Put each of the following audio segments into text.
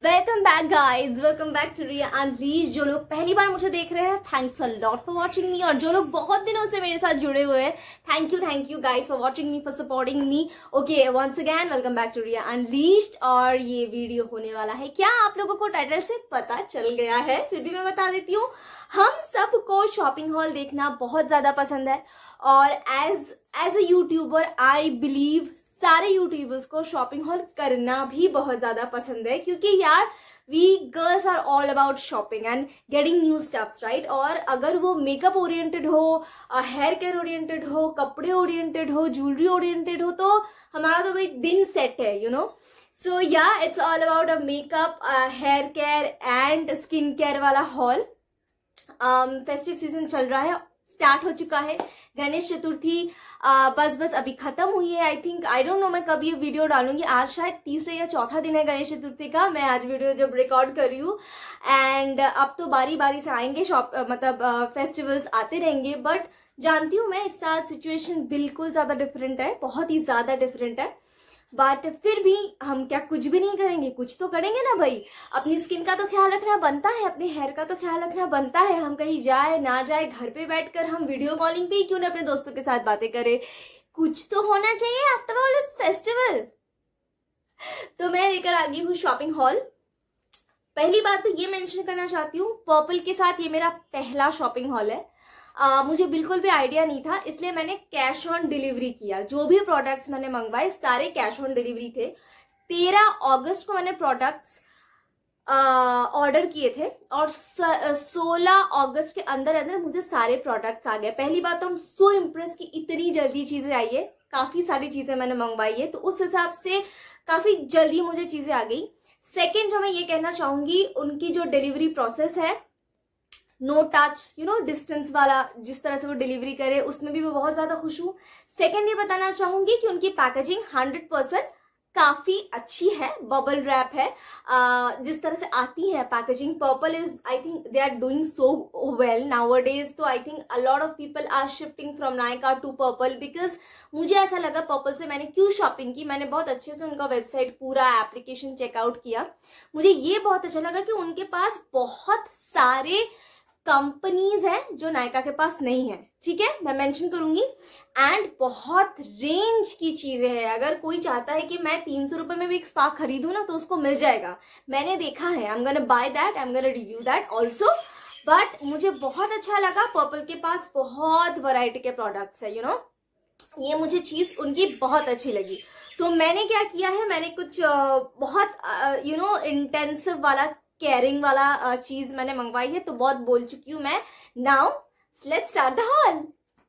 Welcome back guys, welcome back to Riya unleash. जो लोग पहली बार मुझे देख रहे हैं, thanks a lot for watching me. और जो लोग बहुत दिनों से मेरे साथ जुड़े हुए हैं, thank you guys for watching me, for supporting me. Okay, once again welcome back to Riya unleashed. और ये वीडियो होने वाला है, क्या आप लोगों को टाइटल से पता चल गया है? फिर भी मैं बता देती हूँ। हम सबको शॉपिंग हॉल देखना बहुत ज्यादा पसंद है और as a YouTuber I believe सारे यूट्यूबर्स को शॉपिंग हॉल करना भी बहुत ज्यादा पसंद है, क्योंकि यार we girls are all about shopping and getting new stuffs, right. और अगर वो मेकअप ओरिएंटेड हो, हेयर केयर ओरिएंटेड हो, कपड़े ओरिएंटेड हो, ज्वेलरी ओरिएंटेड हो, तो हमारा तो भाई दिन सेट है, you know. So yeah it's all about a makeup, hair care and skin care वाला हॉल। फेस्टिव सीजन चल रहा है, स्टार्ट हो चुका है। गणेश चतुर्थी बस अभी खत्म हुई है। I think, I don't know मैं कब ये वीडियो डालूंगी। आज शायद तीसरा या चौथा दिन है गणेश चतुर्थी का। मैं आज वीडियो जब रिकॉर्ड कर रही हूँ एंड अब तो बारी बारी से आएंगे फेस्टिवल्स आते रहेंगे। बट जानती हूँ मैं, इस साल सिचुएशन बिल्कुल ज्यादा डिफरेंट है, बहुत ही ज्यादा डिफरेंट है। बट फिर भी हम क्या कुछ भी नहीं करेंगे? कुछ तो करेंगे ना भाई। अपनी स्किन का तो ख्याल रखना बनता है, अपने हेयर का तो ख्याल रखना बनता है। हम कहीं जाए ना जाए, घर पे बैठकर हम वीडियो कॉलिंग पे ही क्यों ना अपने दोस्तों के साथ बातें करें। कुछ तो होना चाहिए, आफ्टर ऑल इट्स फेस्टिवल। तो मैं लेकर आ गई हूँ शॉपिंग हॉल। पहली बात तो ये मेंशन करना चाहती हूँ, पर्पल के साथ ये मेरा पहला शॉपिंग हॉल है। मुझे बिल्कुल भी आइडिया नहीं था, इसलिए मैंने कैश ऑन डिलीवरी किया। जो भी प्रोडक्ट्स मैंने मंगवाए सारे कैश ऑन डिलीवरी थे। 13 अगस्त को मैंने प्रोडक्ट्स ऑर्डर किए थे और 16 अगस्त के अंदर अंदर मुझे सारे प्रोडक्ट्स आ गए। पहली बात तो हम सो इम्प्रेस कि इतनी जल्दी चीजें आई है। काफी सारी चीजें मैंने मंगवाई है, तो उस हिसाब से काफी जल्दी मुझे चीजें आ गई। सेकेंड जो मैं ये कहना चाहूंगी, उनकी जो डिलीवरी प्रोसेस है, no touch, you know, distance वाला, जिस तरह से वो डिलीवरी करे, उसमें भी मैं बहुत ज्यादा खुश हूँ। सेकेंड ये बताना चाहूंगी कि उनकी पैकेजिंग 100% काफी अच्छी है। बबल रैप है, जिस तरह से आती है packaging. Purple is, I think they are doing so well nowadays. तो I think a lot of people are shifting from Nykaa to Purple, because मुझे ऐसा लगा पर्पल से मैंने क्यों शॉपिंग की। मैंने बहुत अच्छे से उनका वेबसाइट, पूरा एप्लीकेशन चेकआउट किया। मुझे ये बहुत अच्छा लगा कि उनके पास बहुत सारे कंपनीज हैं जो नायका के पास नहीं है, ठीक है, मैं मेंशन करूंगी। एंड बहुत रेंज की चीजें हैं। अगर कोई चाहता है कि मैं 300 रुपए में भी एक स्पा खरीदूं ना, तो उसको मिल जाएगा। मैंने देखा है, I am gonna buy that, I am gonna review that also. But मुझे बहुत अच्छा लगा, पर्पल के पास बहुत वैरायटी के प्रोडक्ट्स है, यू नो। ये मुझे चीज उनकी बहुत अच्छी लगी। तो मैंने क्या किया है, मैंने कुछ बहुत यू नो इंटेंसिव वाला, केयरिंग वाला चीज मैंने मंगवाई है। तो बहुत बोल चुकी हूं मैं। Now let's start the haul.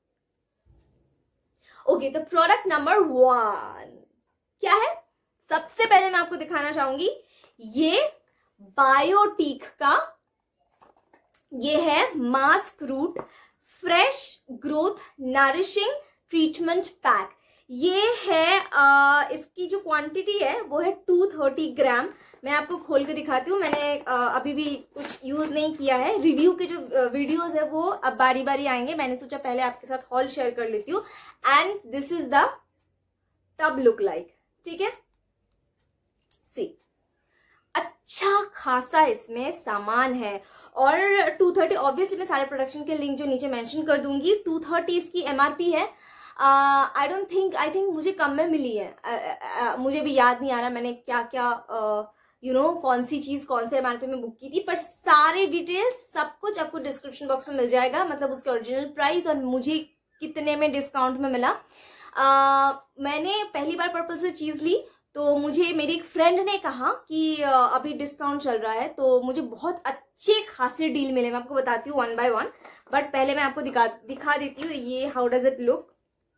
Okay, तो प्रोडक्ट नंबर 1 क्या है? सबसे पहले मैं आपको दिखाना चाहूंगी, ये बायोटीक का ये है mask root fresh growth nourishing treatment pack. ये है इसकी जो क्वांटिटी है वो है 230 ग्राम। मैं आपको खोल के दिखाती हूँ। मैंने अभी भी कुछ यूज नहीं किया है। रिव्यू के जो वीडियोस है वो अब बारी बारी आएंगे। मैंने सोचा पहले आपके साथ हॉल शेयर कर लेती हूँ। And this is the tub look like, ठीक है। सी, अच्छा खासा इसमें सामान है। और 230, ऑब्वियसली मैं सारे प्रोडक्शन के लिंक जो नीचे मेंशन कर दूंगी। 230 इसकी MRP है। I don't think, I think मुझे कम में मिली है। मुझे भी याद नहीं आ रहा मैंने क्या क्या यू नो कौन सी चीज कौन से MRP में बुक की थी। पर सारे डिटेल्स सब कुछ आपको डिस्क्रिप्शन बॉक्स में मिल जाएगा, मतलब उसके ओरिजिनल प्राइस और मुझे कितने में डिस्काउंट में मिला। मैंने पहली बार पर्पल से चीज ली, तो मुझे मेरी एक फ्रेंड ने कहा कि अभी डिस्काउंट चल रहा है, तो मुझे बहुत अच्छे खासे डील मिले। मैं आपको बताती हूँ 1 by 1, बट पहले मैं आपको दिखा देती हूँ ये हाउ डज इट लुक।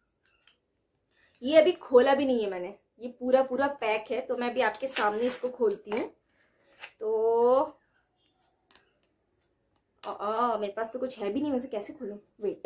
ये अभी खोला भी नहीं है मैंने, ये पूरा पैक है। तो मैं भी आपके सामने इसको खोलती हूँ। तो मेरे पास तो कुछ है भी नहीं, मैं इसे कैसे खोलूं? वेट,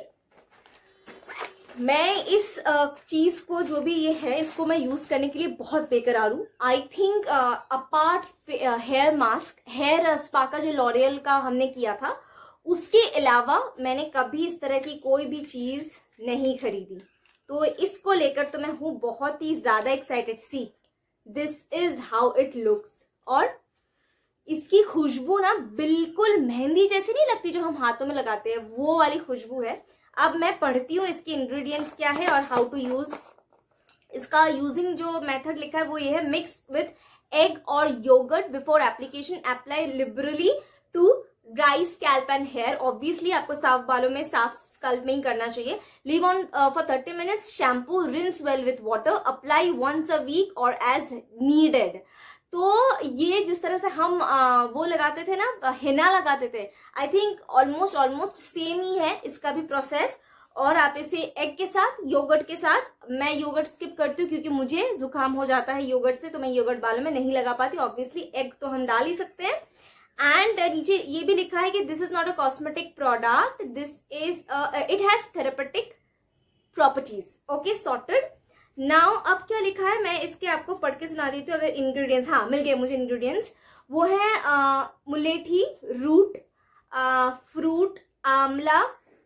मैं इस चीज को, जो भी ये है, इसको मैं यूज करने के लिए बहुत बेकरार हूँ। I think apart hair mask, hair spa का जो लॉरियल का हमने किया था, उसके अलावा मैंने कभी इस तरह की कोई भी चीज नहीं खरीदी। तो इसको लेकर तो मैं हूं बहुत ही ज्यादा excited. See, this is how it looks. और इसकी खुशबू ना बिल्कुल मेहंदी जैसी नहीं लगती जो हम हाथों में लगाते हैं, वो वाली खुशबू है। अब मैं पढ़ती हूँ इसके इंग्रेडिएंट्स क्या है और हाउ टू यूज। इसका यूजिंग जो मेथड लिखा है वो ये है, मिक्स विथ एग और yogurt before application, apply liberally to dry scalp and hair. Obviously आपको साफ बालों में, साफ स्कल्प में ही करना चाहिए। Leave on for 30 minutes, shampoo, rinse well with water, apply once a week और एज नीडेड। तो ये जिस तरह से हम वो लगाते थे ना, हिना लगाते थे, आई थिंक ऑलमोस्ट सेम ही है इसका भी प्रोसेस। और आप इसे एग के साथ, योगर्ट के साथ, मैं योगर्ट स्किप करती हूँ क्योंकि मुझे जुकाम हो जाता है योगर्ट से, तो मैं योगर्ट बालों में नहीं लगा पाती। ऑब्वियसली एग तो हम डाल ही सकते हैं। एंड नीचे ये भी लिखा है कि this is not a cosmetic product, this is it has therapeutic properties. Okay, sorted. Now अब क्या लिखा है मैं इसके आपको पढ़ के सुना देती हूँ। अगर इंग्रेडिएंट्स, हाँ मिल गए मुझे इंग्रेडिएंट्स, वो है मुलेठी रूट, फ्रूट आंवला,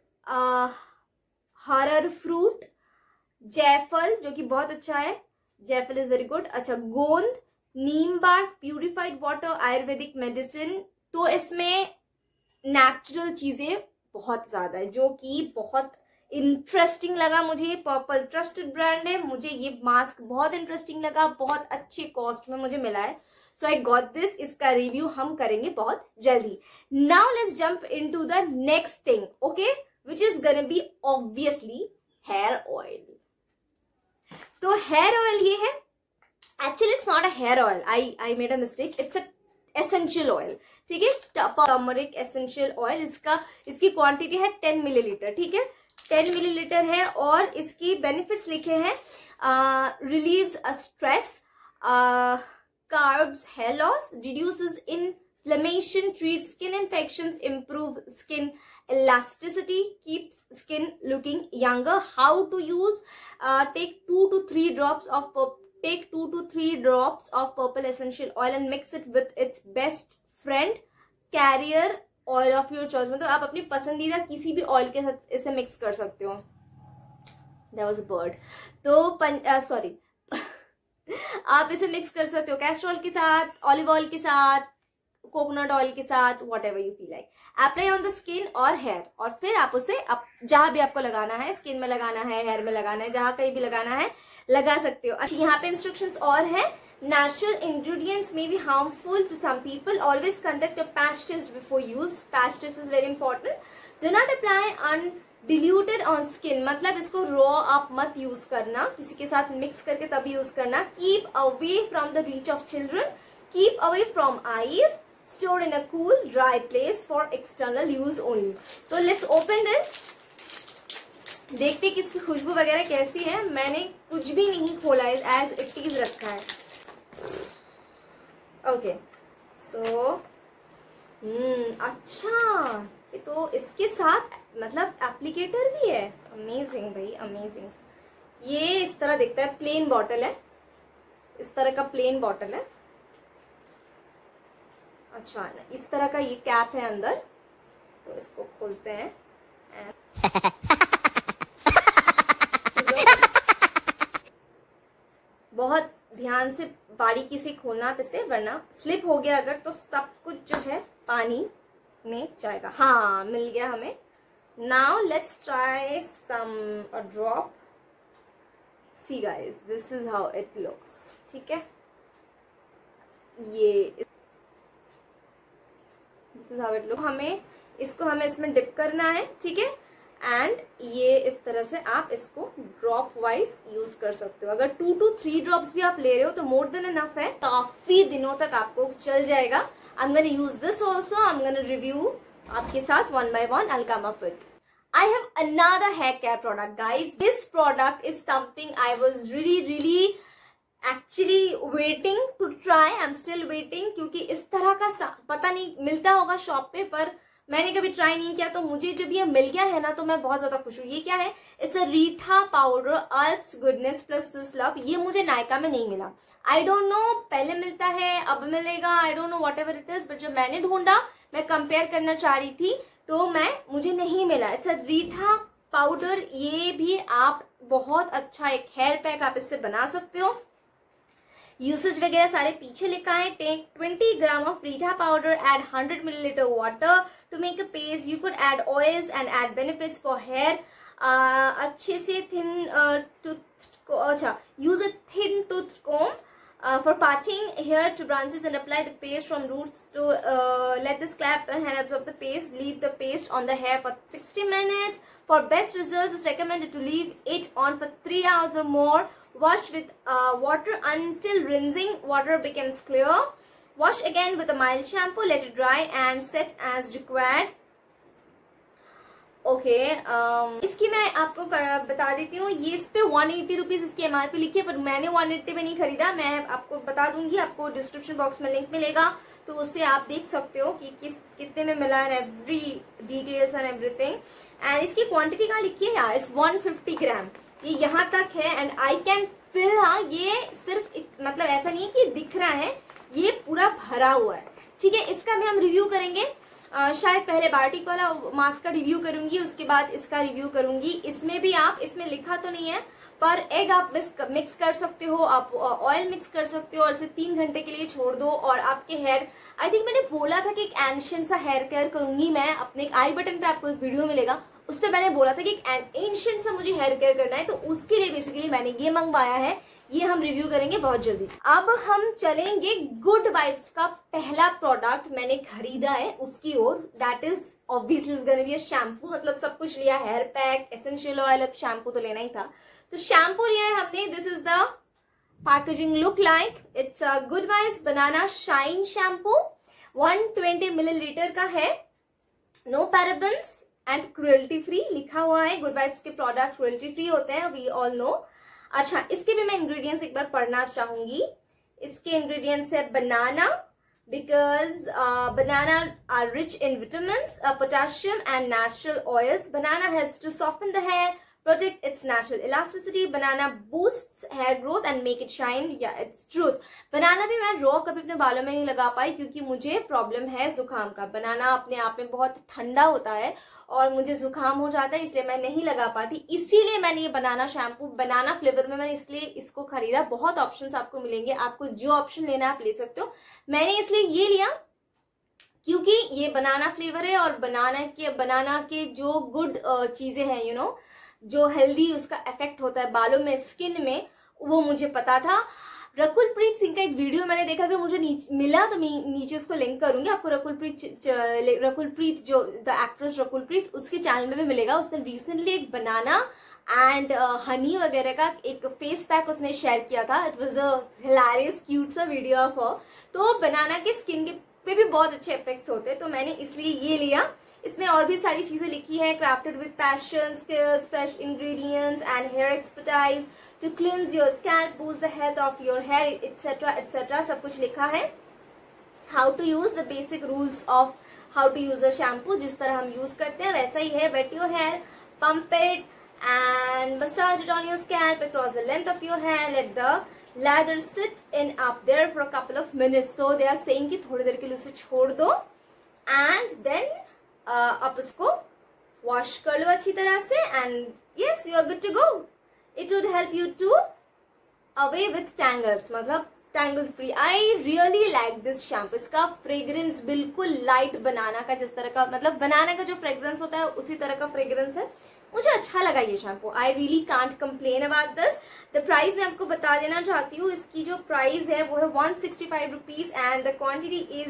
हरर फ्रूट, जायफल जो कि बहुत अच्छा है, जायफल इज वेरी गुड। अच्छा, गोंद, neem bark, purified water, ayurvedic medicine. तो इसमें नेचुरल चीजें बहुत ज्यादा है जो कि बहुत इंटरेस्टिंग लगा मुझे। पर्पल ट्रस्टेड ब्रांड है, मुझे ये मास्क बहुत इंटरेस्टिंग लगा, बहुत अच्छे कॉस्ट में मुझे मिला है, सो आई गॉट दिस। इसका रिव्यू हम करेंगे बहुत जल्दी। Now let's jump into the next thing, okay, which is gonna be obviously hair oil. तो हेयर ऑयल ये है, actually it's not a hair oil, I made a mistake, it's a essential oil, ठीक है, turmeric essential oil. इसकी quantity है 10 millilitre, ठीक है, 10 millilitre है। और इसकी बेनिफिट्स लिखे हैं, relieves stress, carbs, hair loss, reduces inflammation, treats skin infections, improve skin elasticity, keeps skin looking younger. How to use? Take 2 to 3 drops of purple essential oil and mix it with its best friend, carrier oil of your choice. मतलब आप अपनी पसंदीदा किसी भी oil के साथ इसे mix कर सकते हो। That was a bird. तो सॉरी आप इसे मिक्स कर सकते हो कैस्टर ऑयल के साथ, ऑलिव ऑयल के साथ, कोकोनट ऑयल के साथ, whatever you feel like. Apply on the skin और हेयर, और फिर आप उसे जहां भी आपको लगाना है, स्किन में लगाना है, हेयर में लगाना है, जहां कहीं भी लगाना है लगा सकते हो। अच्छा, यहाँ पे इंस्ट्रक्शंस और है। Natural ingredients may be harmful to some people. Always conduct a patch test before use. Patch test is very important. Do not apply undiluted on skin. मतलब इसको raw आप मत यूज करना, किसी के साथ मिक्स करके तभी यूज करना। Keep away from the reach of children. Keep away from eyes. Store in a cool, dry place for external use only. So let's open this. देखते कि इसकी खुशबू वगैरह कैसी है। मैंने कुछ भी नहीं खोला है, एज इट इज रखा है। ओके, सो अच्छा, ये तो इसके साथ मतलब एप्लीकेटर भी है। अमेजिंग भाई, अमेजिंग। ये इस तरह दिखता है, प्लेन बॉटल है, इस तरह का प्लेन बॉटल है। अच्छा, इस तरह का ये कैप है अंदर, तो इसको खोलते हैं। बहुत ध्यान से, बारीकी से खोलना आप इसे, वरना स्लिप हो गया अगर तो सब कुछ जो है पानी में जाएगा। हाँ, मिल गया हमें। Now let's try some a drop. See guys, this is how it looks, ठीक है, ये this is how it look. हमें इसमें डिप करना है, ठीक है, एंड ये इस तरह से आप इसको ड्रॉप वाइज यूज कर सकते हो। अगर 2 to 3 ड्रॉप्स भी आप ले रहे हो तो मोर देन इनफ है, काफी दिनों तक आपको चल जाएगा। I am gonna use this also, I am gonna review आपके साथ one by one. I'll come up with. I have another hair care product, guys. This product is something I was really actually waiting to try. I'm still waiting क्योंकि इस तरह का पता नहीं मिलता होगा शॉप पे, पर मैंने कभी ट्राई नहीं किया। तो मुझे जब ये मिल गया है ना तो मैं बहुत ज्यादा खुश हूँ। ये क्या है? It's a reetha powder Alps Goodness plus Swiss love. ये मुझे नायका में नहीं मिला। आई डोंट नो पहले मिलता है अब मिलेगा, I don't know whatever it is, but जब मैंने ढूंढा, मैं कंपेयर करना चाह रही थी तो मुझे नहीं मिला। It's a reetha powder. ये भी आप बहुत अच्छा एक हेयर पैक आप इससे बना सकते हो। यूसेज वगैरह सारे पीछे लिखा है। Take 20 gram of reetha powder, add 100 millilitre water to make a paste. You could add oils and add benefits for hair. अच्छे से थिन टूथ, अच्छा, use a thin tooth comb for parting hair to branches and apply the paste from roots to let the scalp and hair absorb the paste. Leave the paste on the hair for 60 minutes. For best results, it's recommended to leave it on for 3 hours or more. Wash with water until rinsing water becomes clear. Wash again with a mild shampoo. Let it dry and set as required. Okay इसकी मैं आपको बता देती हूँ। ये इस पे 180 rupees इसकी एमआरपी लिखी है, पर मैंने 180 में नहीं खरीदा। मैं आपको बता दूंगी, आपको डिस्क्रिप्शन बॉक्स में लिंक मिलेगा, तो उससे आप देख सकते हो कि कितने में मिला है, every details and everything. And इसकी क्वांटिटी कहाँ लिखी है यार, इट्स 150 ग्राम, ये यहाँ तक है। एंड आई कैन फिल, हाँ ये सिर्फ मतलब ऐसा नहीं है कि दिख रहा है, ये पूरा भरा हुआ है, ठीक है। इसका भी हम रिव्यू करेंगे। शायद पहले बायोटिक वाला मास्क का रिव्यू करूंगी, उसके बाद इसका रिव्यू करूंगी। इसमें भी आप, इसमें लिखा तो नहीं है, पर एग आप मिक्स कर सकते हो, आप ऑयल मिक्स कर सकते हो और इसे 3 घंटे के लिए छोड़ दो और आपके हेयर, आई थिंक मैंने बोला था कि एक एंशियंट सा हेयर केयर करूंगी मैं। अपने आई बटन पे आपको एक वीडियो मिलेगा, उस पर मैंने बोला था कि एक एंशियंट सा मुझे हेयर केयर करना है, तो उसके लिए बेसिकली मैंने ये मंगवाया है। ये हम रिव्यू करेंगे बहुत जल्दी। अब हम चलेंगे गुड वाइब्स का पहला प्रोडक्ट मैंने खरीदा है उसकी ओर, that is obviously is gonna be a shampoo. मतलब सब कुछ लिया, हेयर पैक, एसेंशियल ऑयल, अब शैम्पू तो लेना ही था, तो शैम्पू लिया है हमने। This is the packaging look like, it's a Good Vibes banana shine shampoo, 120 millilitre का है, no parabens and cruelty free लिखा हुआ है। गुड वाइब्स के प्रोडक्ट क्रुएल्टी फ्री होते हैं, वी ऑल नो। अच्छा, इसके भी मैं इंग्रेडिएंट्स एक बार पढ़ना चाहूंगी। इसके इंग्रेडिएंट्स है banana, because banana are rich in vitamins, potassium and natural oils. Banana helps to soften the hair, protect its natural elasticity. Banana boosts hair growth and make it shine. Yeah, it's truth. Banana भी मैं raw कभी अपने बालों में नहीं लगा पाई क्योंकि मुझे प्रॉब्लम है जुकाम का। बनाना अपने आप में बहुत ठंडा होता है और मुझे जुकाम हो जाता है, इसलिए मैं नहीं लगा पाती। इसीलिए मैंने ये बनाना शैम्पू, बनाना फ्लेवर में मैंने इसलिए इसको खरीदा। बहुत ऑप्शंस आपको मिलेंगे, आपको जो ऑप्शन लेना है आप ले सकते हो। मैंने इसलिए ये लिया क्योंकि ये बनाना फ्लेवर है और बनाना के जो गुड चीजें हैं, यू नो, जो हेल्दी उसका इफेक्ट होता है बालों में, स्किन में, वो मुझे पता था। रकुलप्रीत सिंह का एक वीडियो मैंने देखा, अगर मुझे मिला तो नीचे उसको लिंक करूंगी आपको। रकुलप्रीत जो द एक्ट्रेस रकुलप्रीत, उसके चैनल में भी मिलेगा। उसने रिसेंटली एक बनाना एंड हनी वगैरह का एक फेस पैक उसने शेयर किया था। It was a hilarious cute सा वीडियो ऑफ हर। तो बनाना के स्किन के पे भी बहुत अच्छे इफेक्ट्स होते हैं, तो मैंने इसलिए ये लिया। इसमें और भी सारी चीजें लिखी है, crafted with passion, skills, fresh ingredients and hair expertise to cleanse your scalp, boost the health of your hair, et cetera et cetera, सब कुछ लिखा है। How to use the basic rules of how to use the shampoo, जिस तरह हम use करते हैं वैसा ही है। Wet your hair, pump it and massage it on your scalp across the length of your hair. Let the lather sit in up there for a couple of minutes. So they are saying कि थोड़ी देर के लिए उसे छोड़ दो and then आप उसको wash कर लो अच्छी तरह से and yes, you are good to go. It would help you to away with tangles, मतलब tangles free. I really like this shampoo. इसका फ्रेग्रेंस बिल्कुल लाइट बनाना का, जिस तरह का, मतलब बनाना का जो फ्रेग्रेंस होता है उसी तरह का फ्रेग्रेंस है। मुझे अच्छा लगा ये shampoo. I really can't complain about this. The price मैं आपको बता देना चाहती हूँ। इसकी जो प्राइस है वो है 165 rupees and the quantity is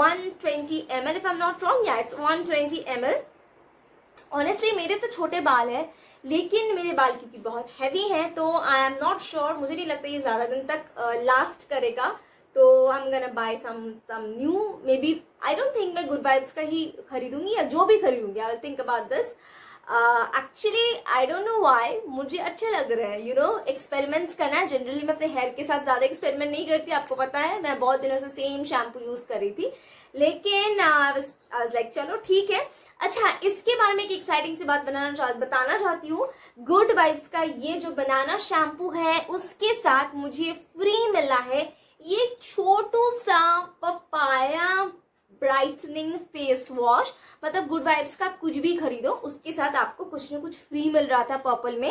120 ml if I am not wrong. Yeah it's 120 ml। Honestly मेरे तो छोटे बाल है, लेकिन मेरे बाल क्योंकि बहुत हैवी हैं तो आई एम नॉट श्योर, मुझे नहीं लगता ये ज्यादा दिन तक लास्ट करेगा। तो I am gonna buy some new, maybe. I don't think मैं गुड वाइब्स का ही खरीदूंगी या जो भी खरीदूंगी। I will think about this. Actually I don't know why, मुझे अच्छे लग रहे हैं, यू नो, एक्सपेरिमेंट्स करना। जनरली मैं अपने हेयर के साथ ज्यादा एक्सपेरिमेंट नहीं करती, आपको पता है। मैं बहुत दिनों से सेम शैम्पू यूज कर रही थी, लेकिन आई वाज लाइक चलो ठीक है। अच्छा, इसके बारे में एक एक्साइटिंग सी बात बताना चाहती हूँ। गुड वाइब्स का ये जो बनाना शैम्पू है उसके साथ मुझे फ्री मिला है ये छोटू सा पपाया ब्राइटनिंग फेस वॉश। मतलब गुड वाइब्स का कुछ भी खरीदो उसके साथ आपको कुछ न कुछ फ्री मिल रहा था पर्पल में।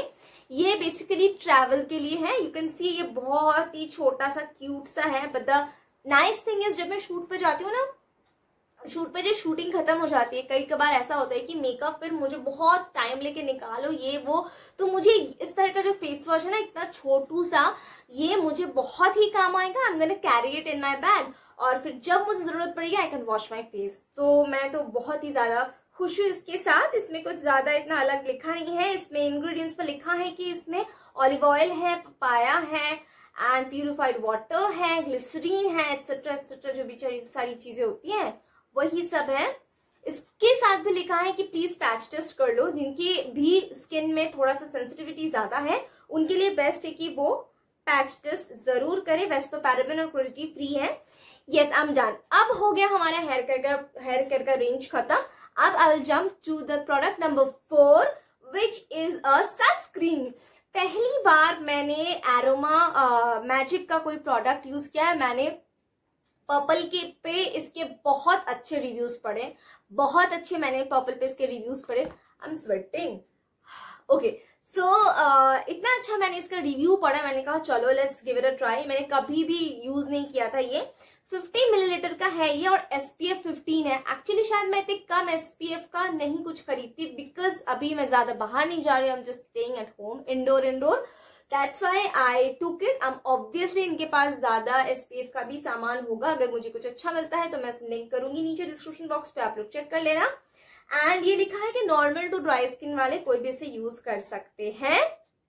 ये बेसिकली ट्रैवल के लिए है। यू कैन सी ये बहुत ही छोटा सा क्यूट सा है, but the nice thing is जब मैं शूट पे जाती हूँ ना, शूट पे जो शूटिंग खत्म हो जाती है, कई कबार ऐसा होता है कि मेकअप फिर मुझे बहुत टाइम लेके निकालो ये वो, तो मुझे इस तरह का जो फेस वॉश है ना, इतना छोटू सा, ये मुझे बहुत ही काम आएगा। I am gonna carry it in my bag, और फिर जब मुझे जरूरत पड़ेगी I can wash my face. तो मैं तो बहुत ही ज्यादा खुश हूँ इसके साथ। इसमें कुछ ज्यादा इतना अलग लिखा नहीं है, इसमें इंग्रेडिएंट्स पर लिखा है कि इसमें ऑलिव ऑयल है, पपाया है, एंड प्यूरिफाइड वाटर है, ग्लिसरीन है, एक्सेट्रा एक्सेट्रा, जो भी सारी चीजें होती हैं वही सब है। इसके साथ भी लिखा है कि प्लीज पैच टेस्ट कर लो। जिनकी भी स्किन में थोड़ा सा सेंसिटिविटी ज्यादा है उनके लिए बेस्ट है कि वो पैच टेस्ट जरूर करें। वैसे तो पैराबेन और क्रुएल्टी फ्री है। Yes, I am done. अब हो गया हमारा हेयर केयर का रेंज खत्म। अब I will jump to the product number 4 which is a sunscreen. पहली बार मैंने एरोमा मैजिक का कोई प्रोडक्ट यूज किया है। मैंने पर्पल के पे इसके बहुत अच्छे रिव्यूज पढ़े, बहुत अच्छे मैंने पर्पल पे इसके रिव्यूज पढ़े। I am sweating. Okay, so इतना अच्छा मैंने इसका रिव्यू पढ़ा, मैंने कहा चलो let's give it a try. मैंने कभी भी यूज नहीं किया था। ये 50 मिलीलीटर का है ये, और SPF 15 है। एक्चुअली शायद मैं इतने कम SPF का नहीं कुछ खरीदती, बिकॉज अभी मैं ज्यादा बाहर नहीं जा रही हूँ। I am just staying at home, indoor. That's why I took it. Obviously इनके पास ज्यादा SPF का भी सामान होगा। अगर मुझे कुछ अच्छा मिलता है तो मैं लिंक करूंगी नीचे डिस्क्रिप्शन बॉक्स पे, आप लोग चेक कर लेना। एंड ये लिखा है कि नॉर्मल टू ड्राई स्किन वाले कोई भी इसे यूज कर सकते हैं।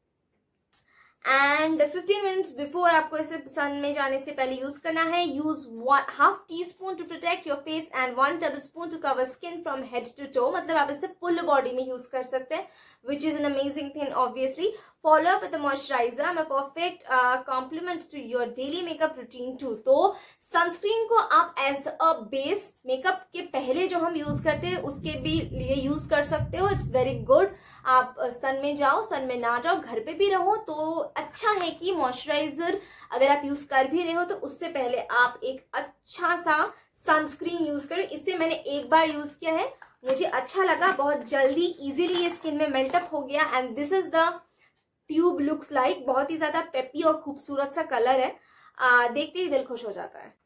एंड 15 मिनट्स बिफोर आपको इसे सन में जाने से पहले यूज करना है। Use 1/2 teaspoon to protect your face and 1 tablespoon to cover skin from head to toe. मतलब आप इसे फुल बॉडी में यूज कर सकते हैं, which is an amazing thing obviously. Follow up with a moisturizer. I'm a perfect complement to your daily makeup routine too. तो sunscreen को आप एज अ बेस मेकअप के पहले जो हम यूज करते हैं उसके भी लिए यूज कर सकते हो। It's very good. आप सन में जाओ, सन में ना जाओ, घर पे भी रहो तो अच्छा है कि मॉइस्चराइजर अगर आप यूज कर भी रहे हो तो उससे पहले आप एक अच्छा सा सनस्क्रीन यूज करो। इससे मैंने एक बार यूज किया है, मुझे अच्छा लगा, बहुत जल्दी इजीली ये स्किन में मेल्टअप हो गया। And this is the tube looks like. बहुत ही ज्यादा पेपी और खूबसूरत सा कलर है, देखते ही दिल खुश हो जाता है।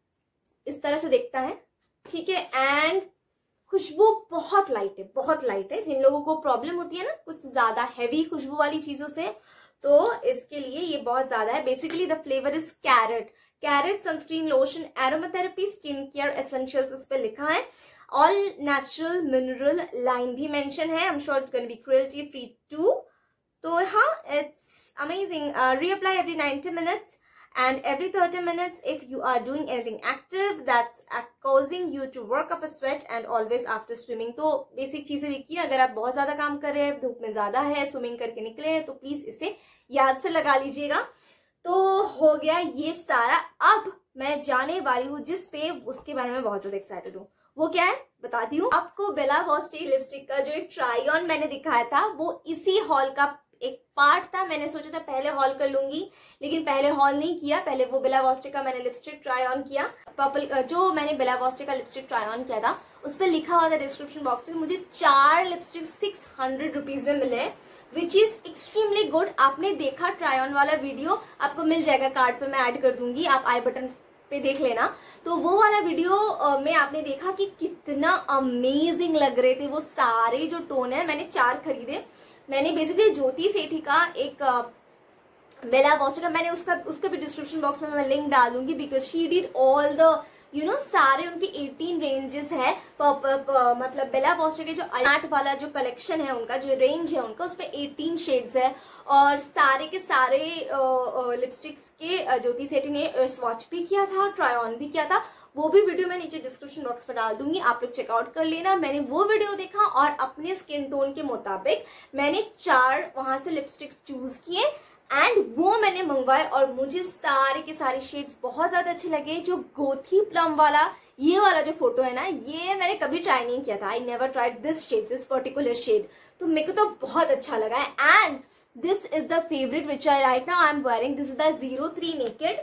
इस तरह से देखता है, ठीक है। एंड खुशबू बहुत लाइट है, बहुत लाइट है। जिन लोगों को प्रॉब्लम होती है ना कुछ ज्यादा हैवी खुशबू वाली चीजों से, तो इसके लिए ये बहुत ज्यादा है। Basically the flavour is carrot sunscreen lotion aromatherapy skin care essentials इस पे लिखा है। ऑल नेचुरल मिनरल लाइन भी मेंशन है। I am sure it's gonna be cruelty free too. तो हाँ, it's amazing. Reapply every 90 minutes and every 30 minutes if you are doing anything active that's causing you to work up a sweat and always after swimming। तो basic चीजें लिखी है। अगर आप बहुत ज्यादा काम कर रहे हैं, धूप में ज्यादा है, स्विमिंग करके निकले हैं, तो प्लीज इसे याद से लगा लीजिएगा। तो हो गया ये सारा। अब मैं जाने वाली हूँ जिस पे उसके बारे में बहुत ज्यादा एक्साइटेड हूँ। वो क्या है बताती हूँ आपको। बेला वॉस्टे लिपस्टिक का जो एक ट्राई ऑन मैंने दिखाया था वो इसी हॉल का एक पार्ट था। मैंने सोचा था पहले हॉल कर लूंगी, लेकिन पहले हॉल नहीं किया। पहले वो बेला वॉस्टे का मैंने लिपस्टिक ट्राई ऑन किया। पर्पल जो मैंने बेला वॉस्टे का लिपस्टिक ट्राई ऑन किया था उस पर लिखा हुआ था डिस्क्रिप्शन बॉक्स में, मुझे 4 लिपस्टिक 600 रुपीज में मिले, विच इज एक्सट्रीमली गुड। आपने देखा ट्राई ऑन वाला वीडियो, आपको मिल जाएगा, कार्ड पे मैं ऐड कर दूंगी, आप आई बटन पे देख लेना। तो वो वाला वीडियो में आपने देखा कि कितना अमेजिंग लग रहे थे वो सारे जो टोन है। मैंने 4 खरीदे। मैंने बेसिकली ज्योति सेठी का एक बेला वॉस्टे का, मैंने उसका भी डिस्क्रिप्शन बॉक्स में मैं लिंक डाल दूंगी, because she did all the सारे उनके 18 रेंजेस है। मतलब बेला वॉस्टे के जो 8 वाला जो कलेक्शन है, उनका जो रेंज है उनका, उसमें 18 शेड्स है। और सारे के सारे लिपस्टिक्स के ज्योति सेठी ने स्वॉच भी किया था, ट्राई ऑन भी किया था। वो भी वीडियो मैं नीचे डिस्क्रिप्शन बॉक्स पर डाल दूंगी, आप लोग चेकआउट कर लेना। मैंने वो वीडियो देखा और अपने स्किन टोन के मुताबिक मैंने 4 वहां से लिपस्टिक्स चूज किए एंड वो मैंने मंगवाए, और मुझे सारे के सारे शेड्स बहुत ज्यादा अच्छे लगे। जो गोथी प्लम वाला ये वाला जो फोटो है ना, ये मैंने कभी ट्राई नहीं किया था। I never tried this shade, this particular shade, तो मेरे को तो बहुत अच्छा लगा है। And this is the favourite which I right now I am wearing. This is the 03 naked,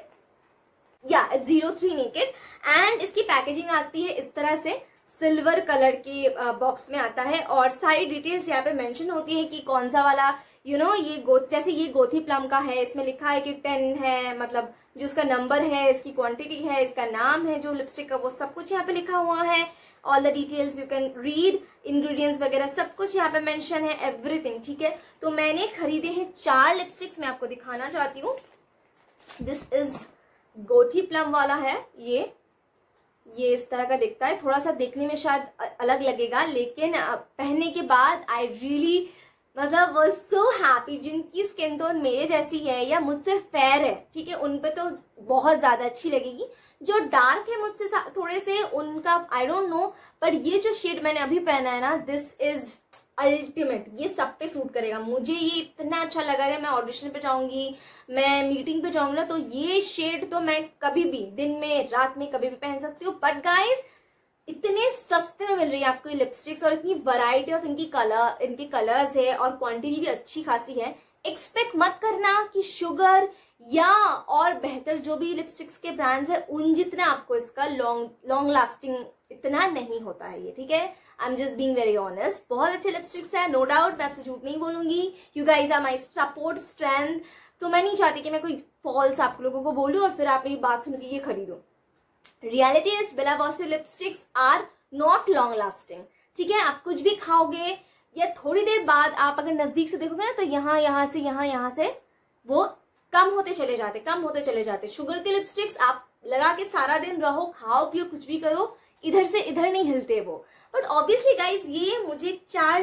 या 03 नेकेड। एंड इसकी पैकेजिंग आती है इस तरह से, सिल्वर कलर के बॉक्स में आता है, और सारी डिटेल्स यहाँ पे मेंशन होती है कि कौन सा वाला ये जैसे ये गोथी प्लम का है, इसमें लिखा है कि 10 है, मतलब जो इसका नंबर है, इसकी क्वांटिटी है, इसका नाम है जो लिपस्टिक का, वो सब कुछ यहाँ पे लिखा हुआ है। All the details you can read, ingredients वगैरह सब कुछ यहाँ पे मेंशन है, एवरीथिंग, ठीक है। तो मैंने खरीदे हैं 4 लिपस्टिक्स, मैं आपको दिखाना चाहती हूँ। दिस इज गोथी प्लम वाला है, ये इस तरह का दिखता है, थोड़ा सा देखने में शायद अलग लगेगा, लेकिन पहनने के बाद आई रियली मतलब वाज सो हैप्पी। जिनकी स्किन टोन मेरे जैसी है या मुझसे फेयर है, ठीक है, उन पे तो बहुत ज्यादा अच्छी लगेगी। जो डार्क है मुझसे थोड़े से, उनका आई डोंट नो, पर ये जो शेड मैंने अभी पहना है ना, दिस इज अल्टीमेट। ये सब पे सूट करेगा, मुझे ये इतना अच्छा लगा है। मैं ऑडिशन पे जाऊंगी, मैं मीटिंग पे जाऊंगी ना, तो ये शेड तो मैं कभी भी, दिन में रात में कभी भी पहन सकती हूँ। बट गाइज इतने सस्ते में मिल रही है आपको ये लिपस्टिक्स, और इतनी वैरायटी ऑफ इनके कलर्स है, और क्वांटिटी भी अच्छी खासी है। एक्सपेक्ट मत करना कि शुगर या और बेहतर जो भी लिपस्टिक्स के ब्रांड्स है उन जितना आपको इसका लॉन्ग लास्टिंग इतना नहीं होता है ये, ठीक है। I am just being very honest. बहुत अच्छे लिपस्टिक्स है, नो डाउट, मैं आपसे झूठ नहीं बोलूंगी। You guys are my support strength. तो मैं नहीं चाहती कि मैं कोई फॉल्स आप लोगों को बोलूं और फिर आप मेरी बात सुन के ये खरीदो। Reality is Bella Voste lipsticks are not long lasting, ठीक है। आप कुछ भी खाओगे या थोड़ी देर बाद आप अगर नजदीक से देखोगे ना, तो यहाँ से वो कम होते चले जाते। शुगर के लिपस्टिक्स आप लगा के सारा दिन रहो, खाओ पियो, कुछ भी करो, इधर से इधर नहीं हिलते वो। बट ऑब्वियसली गाइज ये मुझे 4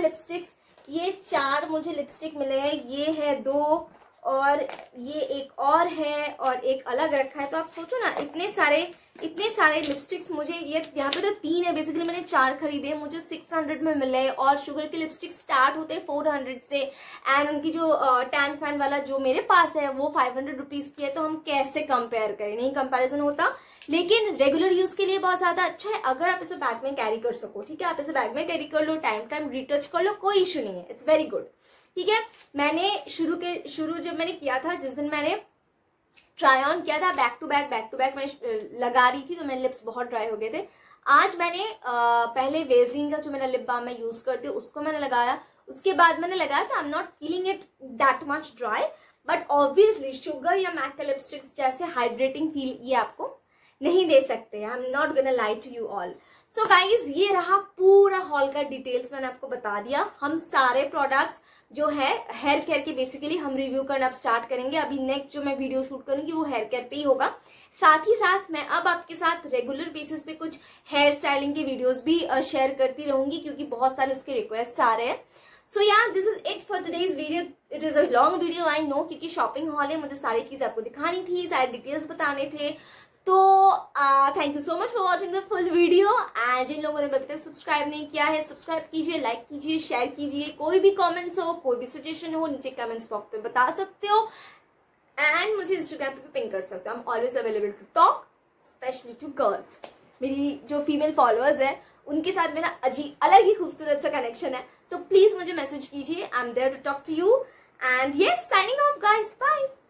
लिपस्टिक मिले हैं। ये है 2 और ये एक और है और एक अलग रखा है। तो आप सोचो ना, इतने सारे लिपस्टिक्स मुझे, ये यहाँ पे तो 3 है, बेसिकली मैंने 4 खरीदे, मुझे 600 में मिले। और शुगर के लिपस्टिक स्टार्ट होते हैं 400 से, एंड उनकी जो टैन फैन वाला जो मेरे पास है वो 500 रुपीज की है। तो हम कैसे कंपेयर करें, नहीं कंपैरिजन होता। लेकिन रेगुलर यूज के लिए बहुत ज्यादा अच्छा है, अगर आप इसे बैग में कैरी कर सको, ठीक है। आप इसे बैग में कैरी कर लो, टाइम रिटच कर लो, कोई इशू नहीं है, इट्स वेरी गुड, ठीक है। मैंने शुरू जब मैंने किया था, जिस दिन मैंने ट्राई ऑन किया था, बैक टू बैक मैं लगा रही थी, तो मेरे लिप्स बहुत ड्राई हो गए थे। आज मैंने पहले वेसलिन का जो मेरा लिप बाम मैं यूज करती हूँ उसको मैंने लगाया, उसके बाद मैंने लगाया था। I am not feeling it that much dry, but obviously sugar या मैक का लिपस्टिक्स जैसे हाइड्रेटिंग फील ये आपको नहीं दे सकते। I am not gonna lie to you all. So guys ये रहा पूरा हॉल का डिटेल्स, मैंने आपको बता दिया। हम सारे प्रोडक्ट्स जो है हेयर केयर के बेसिकली हम रिव्यू करना अब स्टार्ट करेंगे। अभी नेक्स्ट जो मैं वीडियो शूट करूंगी वो हेयर केयर पे ही होगा। साथ ही साथ मैं अब आपके साथ रेगुलर बेसिस पे कुछ हेयर स्टाइलिंग के वीडियोस भी शेयर करती रहूंगी, क्योंकि बहुत सारे उसके रिक्वेस्ट आ रहे हैं। So ya this is it for today's video. It is a long video, I know, क्योंकि शॉपिंग हॉल है, मुझे सारी चीजें आपको दिखानी थी, सारे डिटेल्स बताने थे। तो thank you so much for watching the full video. And जिन लोगों ने अभी तक सब्सक्राइब नहीं किया है, सब्सक्राइब कीजिए, लाइक कीजिए, शेयर कीजिए। कोई भी कमेंट्स हो, कोई भी सजेशन हो, नीचे कमेंट्स बॉक्स पे बता सकते हो, एंड मुझे इंस्टाग्राम पे पिंग कर सकते हो। I am always available to talk, specially to girls. मेरी जो फीमेल फॉलोअर्स है उनके साथ मेरा अलग ही खूबसूरत सा कनेक्शन है, तो प्लीज मुझे मैसेज कीजिए। I am there to talk to you, and yes, signing off guys, bye.